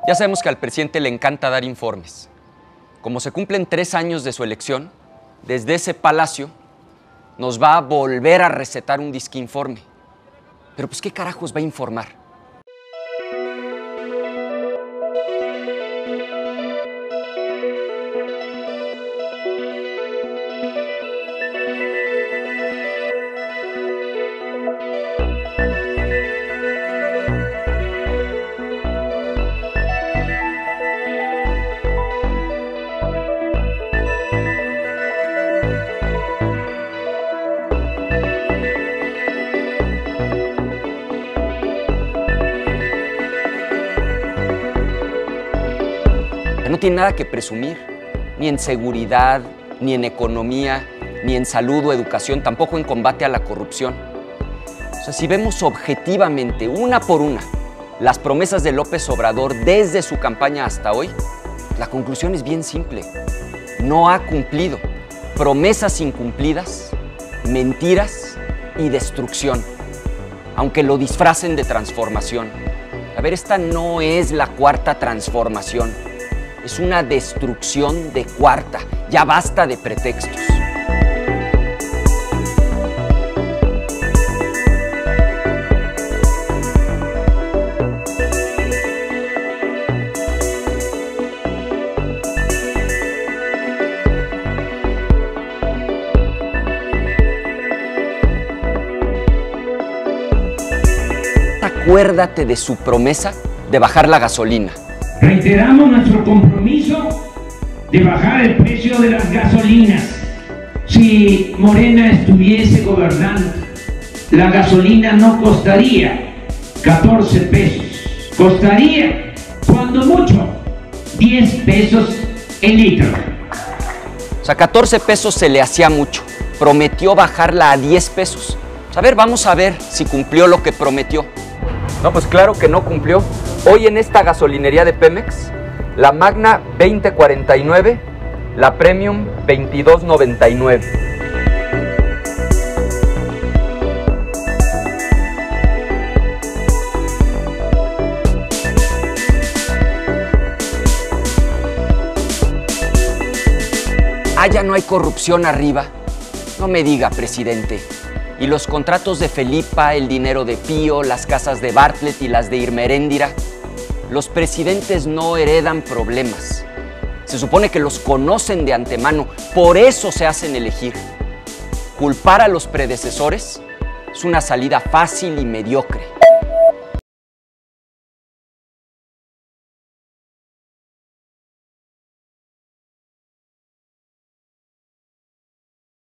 Ya sabemos que al presidente le encanta dar informes. Como se cumplen 3 años de su elección, desde ese palacio nos va a volver a recetar un disque informe. Pero pues, ¿qué carajos va a informar? No tiene nada que presumir, ni en seguridad, ni en economía, ni en salud o educación, tampoco en combate a la corrupción. O sea, si vemos objetivamente, una por una, las promesas de López Obrador desde su campaña hasta hoy, la conclusión es bien simple. No ha cumplido. Promesas incumplidas, mentiras y destrucción, aunque lo disfracen de transformación. A ver, esta no es la cuarta transformación. Es una destrucción de cuarta. Ya basta de pretextos. Acuérdate de su promesa de bajar la gasolina. Reiteramos nuestro compromiso de bajar el precio de las gasolinas. Si Morena estuviese gobernando, la gasolina no costaría 14 pesos. Costaría, cuando mucho, 10 pesos el litro. O sea, 14 pesos se le hacía mucho. Prometió bajarla a 10 pesos. A ver, vamos a ver si cumplió lo que prometió. No, pues claro que no cumplió. Hoy en esta gasolinería de Pemex, la Magna 20.49, la Premium 22.99. Ah, ya no hay corrupción arriba. No me diga, presidente. Y los contratos de Felipa, el dinero de Pío, las casas de Bartlett y las de Irma Heréndira. Los presidentes no heredan problemas. Se supone que los conocen de antemano, por eso se hacen elegir. Culpar a los predecesores es una salida fácil y mediocre.